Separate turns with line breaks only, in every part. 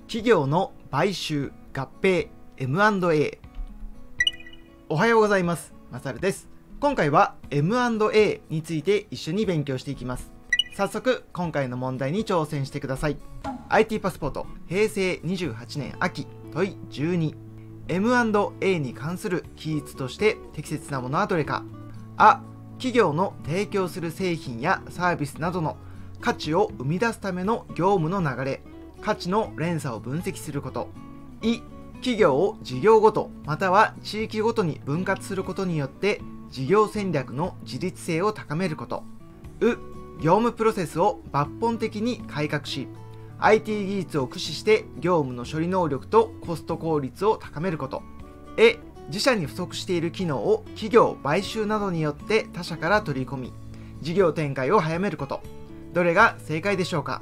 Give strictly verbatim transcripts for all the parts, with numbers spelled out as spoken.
企業の買収、合併、エムアンドエー。おはようございます。まさるです。今回は エムアンドエー について一緒に勉強していきます。早速、今回の問題に挑戦してください。アイティー パスポート、平成にじゅうはちねん秋、問いじゅうに。エムアンドエー に関する記述として適切なものはどれか。あ、企業の提供する製品やサービスなどの価値を生み出すための業務の流れ、価値の連鎖を分析すること。い、企業を事業ごとまたは地域ごとに分割することによって事業戦略の自律性を高めること。う、業務プロセスを抜本的に改革し、アイティー 技術を駆使して業務の処理能力とコスト効率を高めること。え、自社に不足している機能を企業買収などによって他社から取り込み、事業展開を早めること。どれが正解でしょうか。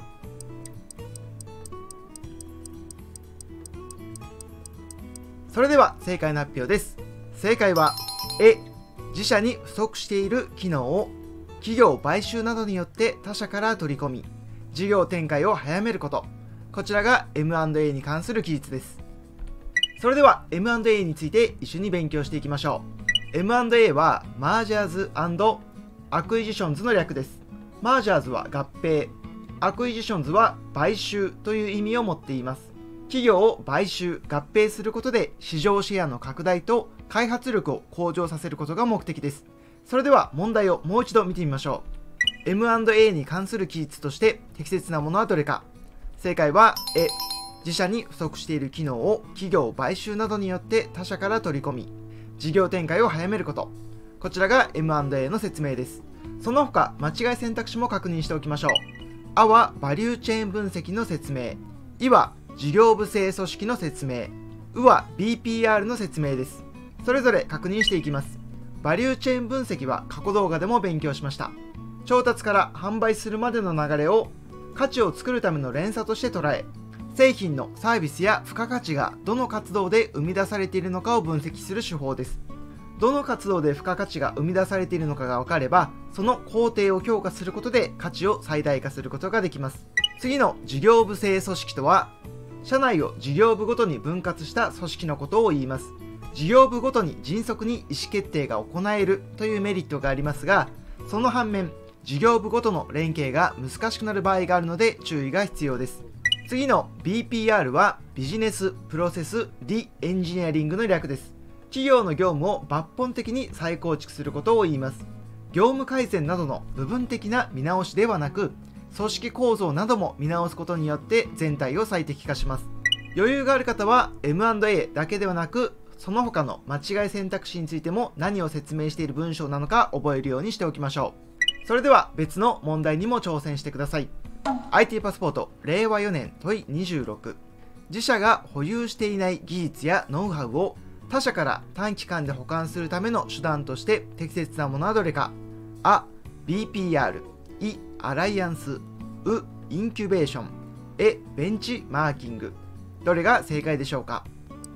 それでは正解の発表です。正解はえ、自社に不足している機能を企業買収などによって他社から取り込み、事業展開を早めること。こちらが エムアンドエー に関する記述です。それでは エムアンドエー について一緒に勉強していきましょう。エムアンドエー はマージャーズ&アクイジションズの略です。マージャーズは合併、アクイジションズは買収という意味を持っています。企業を買収・合併することで市場シェアの拡大と開発力を向上させることが目的です。それでは問題をもう一度見てみましょう。エムアンドエー に関する記述として適切なものはどれか。正解はえ、自社に不足している機能を企業買収などによって他社から取り込み、事業展開を早めること。こちらが エムアンドエー の説明です。その他間違い選択肢も確認しておきましょう。あはバリューチェーン分析の説明。いは事業部制組織の説明。うは ビーピーアール の説明です。それぞれ確認していきます。バリューチェーン分析は過去動画でも勉強しました。調達から販売するまでの流れを価値を作るための連鎖として捉え、製品のサービスや付加価値がどの活動で生み出されているのかを分析する手法です。どの活動で付加価値が生み出されているのかが分かれば、その工程を強化することで価値を最大化することができます。次の事業部制組織とは、社内を事業部ごとに分割した組織のことを言います。事業部ごとに迅速に意思決定が行えるというメリットがありますが、その反面、事業部ごとの連携が難しくなる場合があるので注意が必要です。次の ビーピーアール はビジネスプロセスリエンジニアリングの略です。企業の業務を抜本的に再構築することを言います。業務改善などの部分的な見直しではなく、組織構造なども見直すことによって全体を最適化します。余裕がある方は エムアンドエー だけではなく、その他の間違い選択肢についても何を説明している文章なのか覚えるようにしておきましょう。それでは別の問題にも挑戦してください。アイティー パスポートれいわよねん問いにじゅうろく。自社が保有していない技術やノウハウを他社から短期間で保管するための手段として適切なものはどれか。あ、ビーピーアール。い、アライアンス。う、インキュベーション。え、ベンチマーキング。どれが正解でしょうか。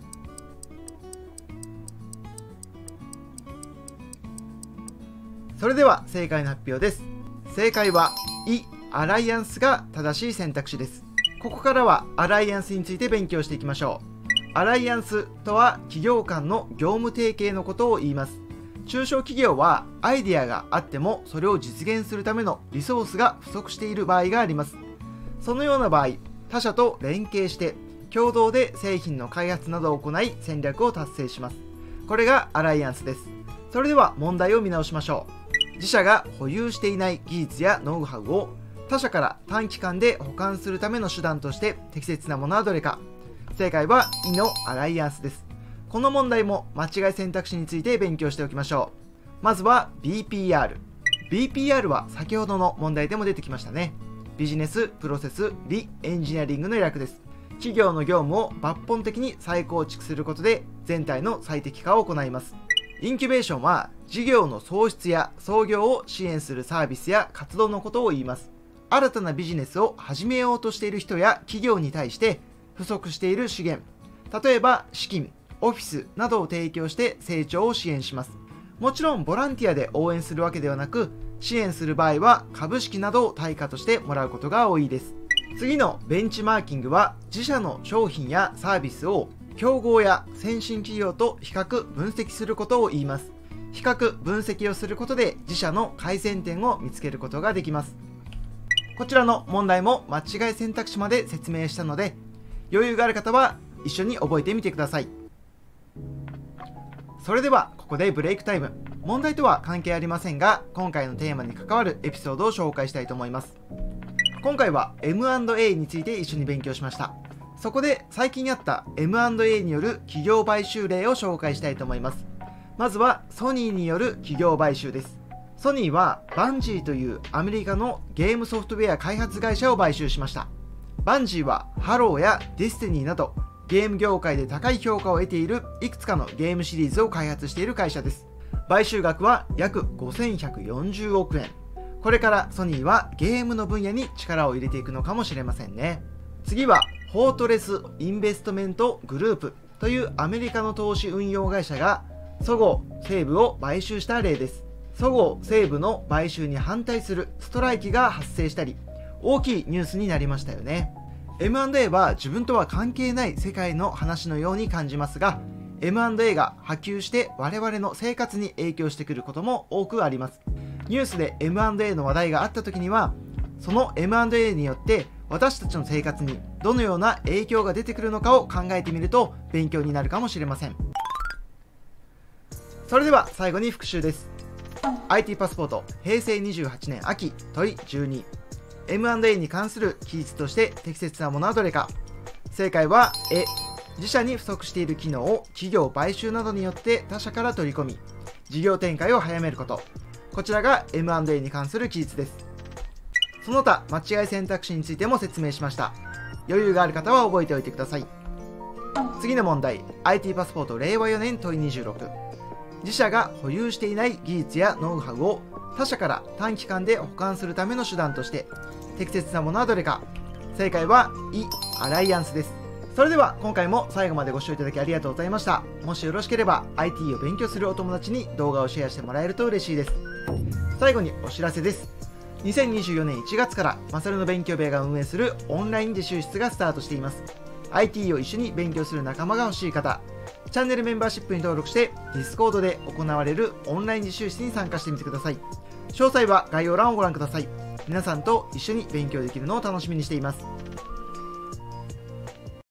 それでは正解の発表です。正解は、い、アライアンスが正しい選択肢です。ここからはアライアンスについて勉強していきましょう。アライアンスとは企業間の業務提携のことを言います。中小企業はアイデアがあってもそれを実現するためのリソースが不足している場合があります。そのような場合、他社と連携して共同で製品の開発などを行い戦略を達成します。これがアライアンスです。それでは問題を見直しましょう。自社が保有していない技術やノウハウを他社から短期間で保管するための手段として適切なものはどれか。正解は、いのアライアンスです。この問題も間違い選択肢について勉強しておきましょう。まずは ビーピーアール。ビーピーアール は先ほどの問題でも出てきましたね。ビジネスプロセスリエンジニアリングの略です。企業の業務を抜本的に再構築することで全体の最適化を行います。インキュベーションは事業の創出や創業を支援するサービスや活動のことを言います。新たなビジネスを始めようとしている人や企業に対して不足している資源、例えば資金、オフィスなどを提供して成長を支援します。もちろんボランティアで応援するわけではなく、支援する場合は株式などを対価としてもらうことが多いです。 次のベンチマーキングは自社の商品やサービスを競合や先進企業と比較分析することを言います。比較分析をすることで自社の改善点を見つけることができます。こちらの問題も間違い選択肢まで説明したので、余裕がある方は一緒に覚えてみてください。それではここでブレイクタイム。問題とは関係ありませんが、今回のテーマに関わるエピソードを紹介したいと思います。今回は エムアンドエー について一緒に勉強しました。そこで最近あった エムアンドエー による企業買収例を紹介したいと思います。まずはソニーによる企業買収です。ソニーはバンジーというアメリカのゲームソフトウェア開発会社を買収しました。バンジーはハローやディスティニーなどゲーム業界で高い評価を得ているいくつかのゲームシリーズを開発している会社です。買収額は約ごせんひゃくよんじゅうおくえん。これからソニーはゲームの分野に力を入れていくのかもしれませんね。次はフォートレス・インベストメント・グループというアメリカの投資運用会社がそごう・西武を買収した例です。そごう・西武の買収に反対するストライキが発生したり、大きいニュースになりましたよね。エムアンドエー は自分とは関係ない世界の話のように感じますが、エムアンドエー が波及して我々の生活に影響してくることも多くあります。ニュースで エムアンドエー の話題があった時には、その エムアンドエー によって私たちの生活にどのような影響が出てくるのかを考えてみると勉強になるかもしれません。それでは最後に復習です。 アイティー パスポートへいせいにじゅうはちねん秋問いじゅうに。 エムアンドエー に関する記述として適切なものはどれか。正解はえ。自社に不足している機能を企業買収などによって他社から取り込み、事業展開を早めること。こちらが エムアンドエー に関する記述です。その他間違い選択肢についても説明しました。余裕がある方は覚えておいてください。次の問題、 アイティー パスポートれいわよねん問いにじゅうろく。自社が保有していない技術やノウハウを他社から短期間で保管するための手段として適切なものはどれか。正解はイ・アライアンスです。それでは今回も最後までご視聴いただきありがとうございました。もしよろしければ アイティー を勉強するお友達に動画をシェアしてもらえると嬉しいです。最後にお知らせです。にせんにじゅうよねんいちがつからマサルの勉強部屋が運営するオンライン自習室がスタートしています。 アイティー を一緒に勉強する仲間が欲しい方、チャンネルメンバーシップに登録して Discord で行われるオンライン自習室に参加してみてください。詳細は概要欄をご覧ください。皆さんと一緒に勉強できるのを楽しみにしています。